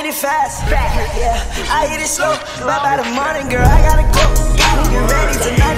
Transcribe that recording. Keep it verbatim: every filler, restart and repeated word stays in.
hit it fast, yeah, I hit it slow. But by the morning, girl, I gotta go. Get ready tonight.